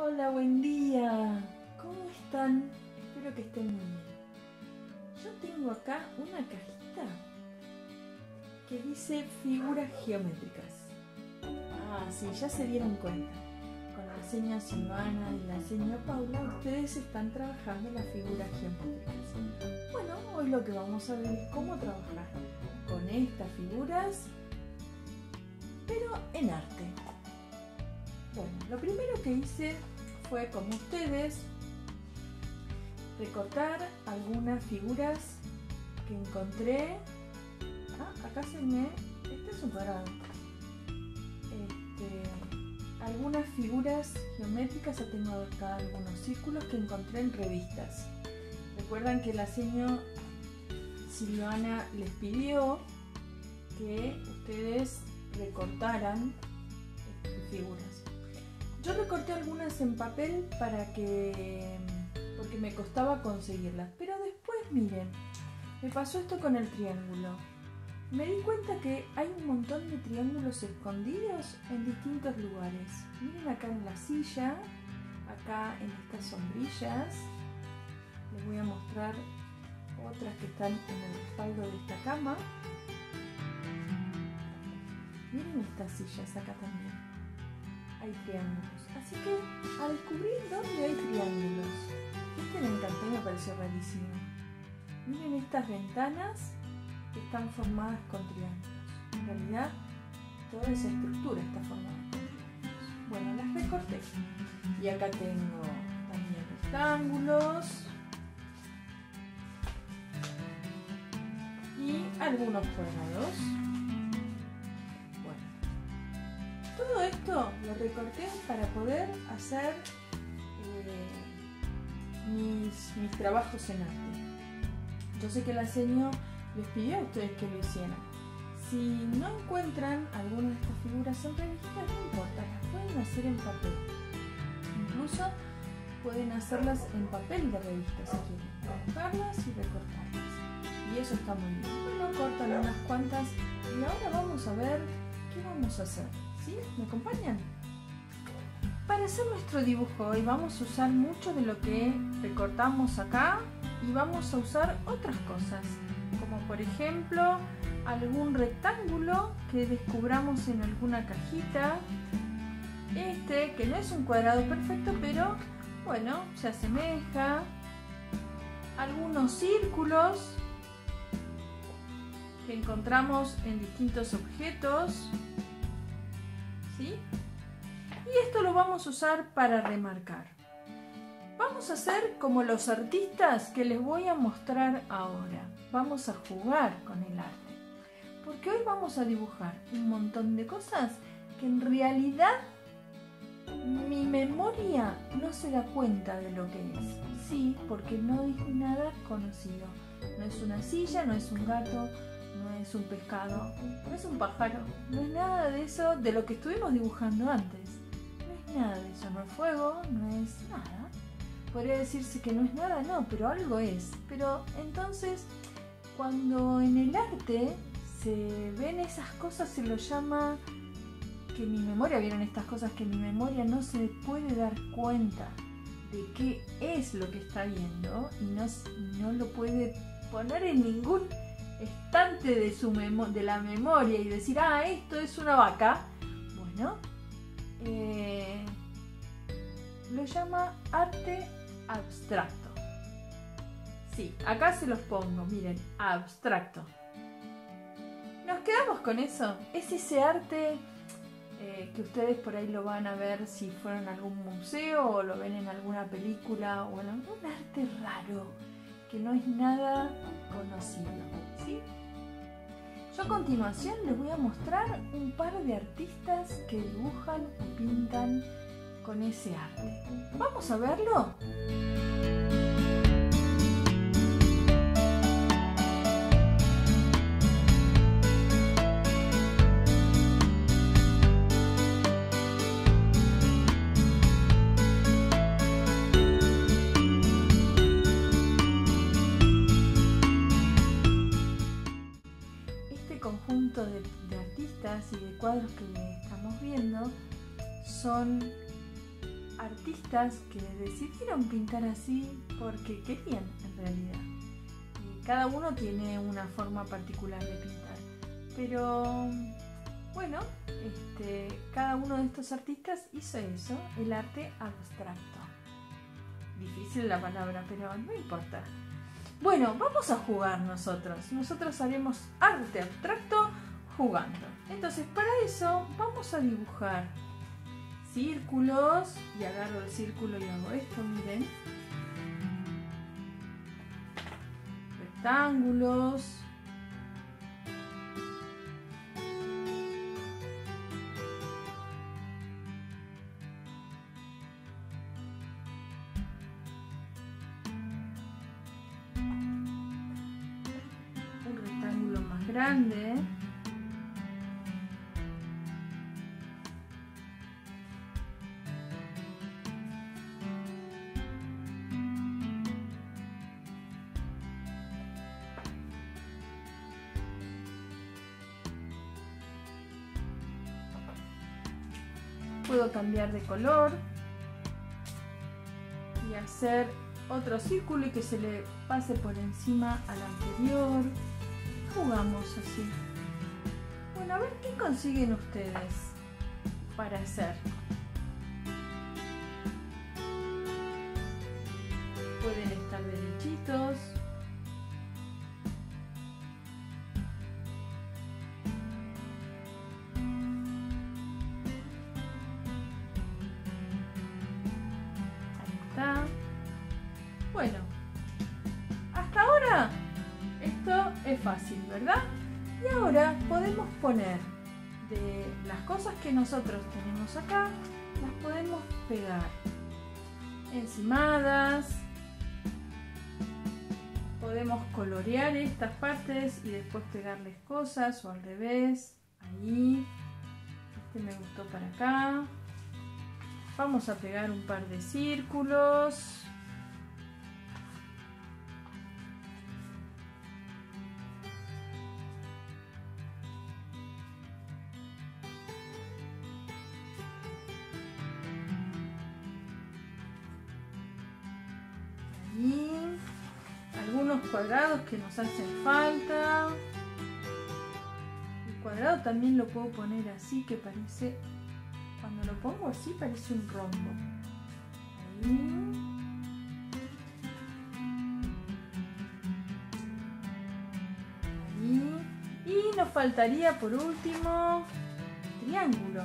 Hola, buen día. ¿Cómo están? Espero que estén muy bien. Yo tengo acá una cajita que dice figuras geométricas. Sí, ya se dieron cuenta. Con la señora Silvana y la señora Paula, ustedes están trabajando las figuras geométricas. Bueno, hoy lo que vamos a ver es cómo trabajar con estas figuras, pero en arte. Bueno, lo primero que hice fue, como ustedes, recortar algunas figuras que encontré. Acá se me... Este es un cuadrado. Algunas figuras geométricas, ya tengo acá algunos círculos que encontré en revistas. Recuerdan que la señora Silvana les pidió que ustedes recortaran figuras. Yo recorté algunas en papel porque me costaba conseguirlas, pero después miren, me pasó esto con el triángulo. Me di cuenta que hay un montón de triángulos escondidos en distintos lugares. Miren acá en la silla, acá en estas sombrillas. Les voy a mostrar otras que están en el respaldo de esta cama. Miren estas sillas acá también. Hay triángulos. Así que a descubrir dónde hay triángulos. Este me encantó y me pareció rarísimo. Miren estas ventanas que están formadas con triángulos. En realidad toda esa estructura está formada con triángulos. Bueno, las recorté. Y acá tengo también rectángulos. Y algunos cuadrados. Todo esto lo recorté para poder hacer mis trabajos en arte. Yo sé que la señora les pidió a ustedes que lo hicieran. Si no encuentran alguna de estas figuras en revistas, no importa, las pueden hacer en papel. Incluso pueden hacerlas en papel de revista si quieren, dibujarlas y recortarlas. Y eso está muy bien. Bueno, cortan unas cuantas y ahora vamos a ver qué vamos a hacer. ¿Sí? ¿Me acompañan? Para hacer nuestro dibujo hoy vamos a usar mucho de lo que recortamos acá y vamos a usar otras cosas, como por ejemplo algún rectángulo que descubramos en alguna cajita, que no es un cuadrado perfecto, pero bueno, se asemeja, algunos círculos que encontramos en distintos objetos. ¿Sí? Y esto lo vamos a usar para remarcar. Vamos a hacer como los artistas que les voy a mostrar ahora. Vamos a jugar con el arte. Porque hoy vamos a dibujar un montón de cosas que en realidad mi memoria no se da cuenta de lo que es. Sí, porque no es nada conocido. No es una silla, no es un gato, no es un pescado, no es un pájaro, no es nada de eso de lo que estuvimos dibujando antes. No es nada de eso, no es fuego, no es nada. Podría decirse que no es nada, no, pero algo es. Pero entonces, cuando en el arte se ven esas cosas, se lo llama que mi memoria, vieron estas cosas que mi memoria no se puede dar cuenta de qué es lo que está viendo y no lo puede poner en ningún estante de la memoria y decir, esto es una vaca. Bueno, lo llama arte abstracto. Sí, acá se los pongo, miren, abstracto. Nos quedamos con eso. Es ese arte que ustedes por ahí lo van a ver si fueron a algún museo o lo ven en alguna película o en algún arte raro que no es nada conocido. ¿Sí? Yo a continuación les voy a mostrar un par de artistas que dibujan y pintan con ese arte. ¿Vamos a verlo? Conjunto de artistas y de cuadros que estamos viendo son artistas que decidieron pintar así porque querían en realidad. Y cada uno tiene una forma particular de pintar. Pero bueno, cada uno de estos artistas hizo eso, el arte abstracto. Difícil la palabra, pero no importa. Bueno, vamos a jugar nosotros. Nosotros haremos arte abstracto jugando. Entonces, para eso vamos a dibujar círculos. Y agarro el círculo y hago esto, miren. Rectángulos. Grande. Puedo cambiar de color y hacer otro círculo y que se le pase por encima al anterior. Jugamos así. Bueno, a ver qué consiguen ustedes para hacer. Pueden estar derechitos. Ahí está. Bueno, hasta ahora esto es fácil, ¿verdad? Y ahora podemos poner de las cosas que nosotros tenemos acá, las podemos pegar encimadas. Podemos colorear estas partes y después pegarles cosas o al revés. Ahí. Me gustó para acá. Vamos a pegar un par de círculos. Algunos cuadrados que nos hacen falta. El cuadrado también lo puedo poner así, que parece, cuando lo pongo así parece un rombo. Ahí. Ahí. Y nos faltaría por último triángulo.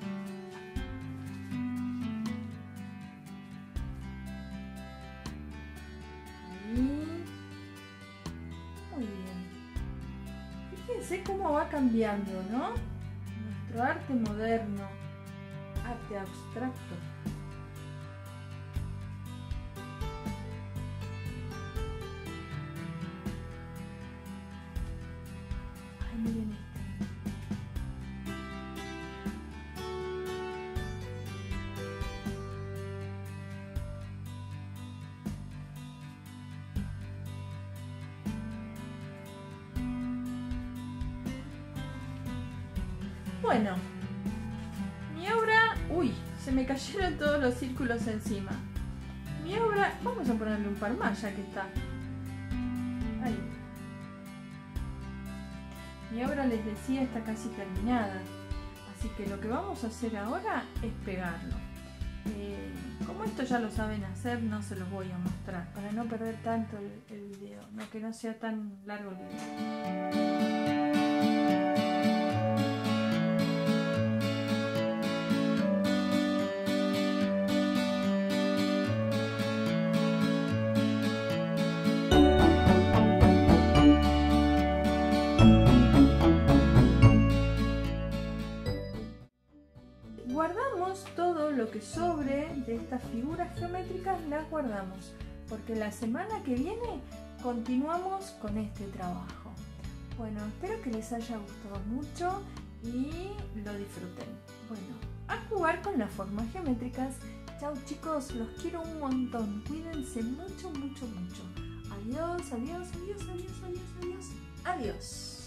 Fíjense cómo va cambiando, ¿no? Nuestro arte moderno, arte abstracto. Ay, miren esto. Bueno, mi obra... Uy, se me cayeron todos los círculos encima. Mi obra... Vamos a ponerle un par más ya que está. Ahí. Mi obra, les decía, está casi terminada. Así que lo que vamos a hacer ahora es pegarlo. Como esto ya lo saben hacer, no se los voy a mostrar para no perder tanto el video, no, que no sea tan largo el video. Guardamos todo lo que sobre de estas figuras geométricas, las guardamos, porque la semana que viene continuamos con este trabajo. Bueno, espero que les haya gustado mucho y lo disfruten. Bueno, a jugar con las formas geométricas. Chao chicos, los quiero un montón. Cuídense mucho, mucho, mucho. Adiós, adiós, adiós, adiós, adiós, adiós. Adiós.